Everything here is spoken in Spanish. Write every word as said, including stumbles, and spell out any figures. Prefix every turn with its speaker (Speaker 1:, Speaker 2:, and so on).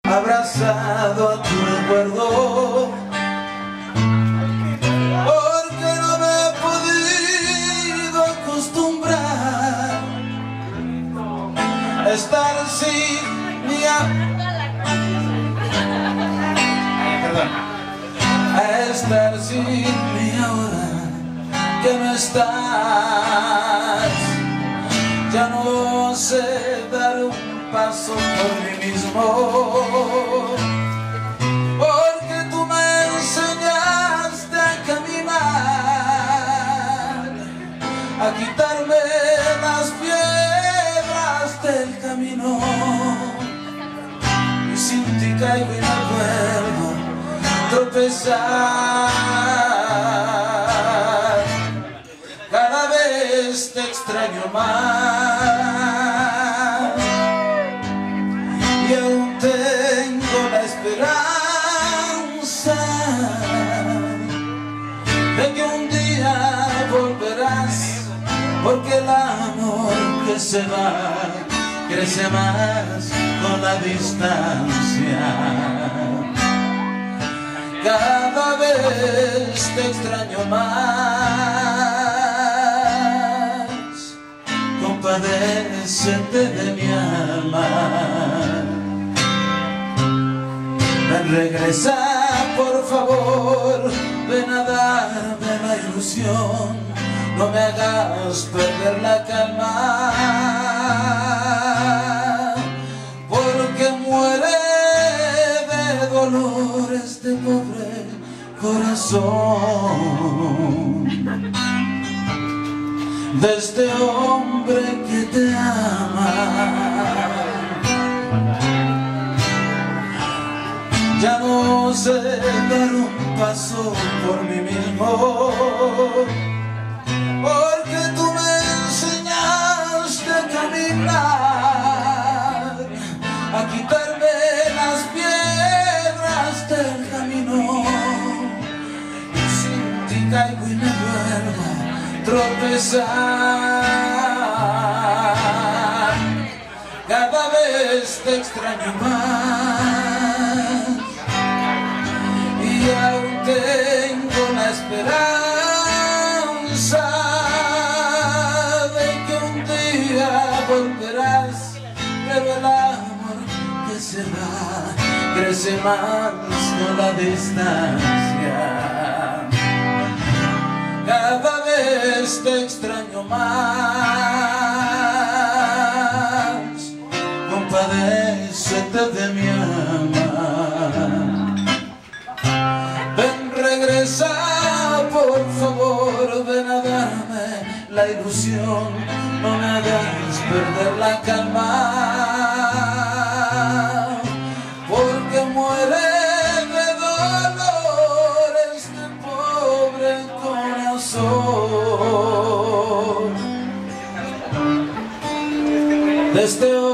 Speaker 1: abrazado a tu recuerdo, porque no me he podido acostumbrar a estar sin mi Perdón. a estar sin mi ahora que no estás. Ya no sé dar un paso por mí mismo, porque tú me enseñaste a caminar, a quitarme las piedras del camino, y sin ti caigo y no puedo tropezar. Cada vez te extraño más, y aún tengo la esperanza de que un día volverás, porque el amor que se va crece más con la distancia. Cada vez te extraño más, compadécete de mi alma. Ven, regresa por favor, ven a darme la ilusión, no me hagas perder la calma, porque muere de dolor este pobre corazón de este hombre que te ama. Ya no sé dar un paso por mí mismo, porque tú me enseñaste a caminar, a quitarme las piedras del camino, y sin ti caigo y me vuelvo a tropezar. Cada vez te extraño más, y aún tengo la esperanza de que un día volverás, pero el amor que se va crece más con la distancia. Cada vez te extraño más, compadécete de mi alma. Ven, regresa por favor, ven a darme la ilusión, no me hagas perder la calma, porque muere de dolor este pobre corazón de este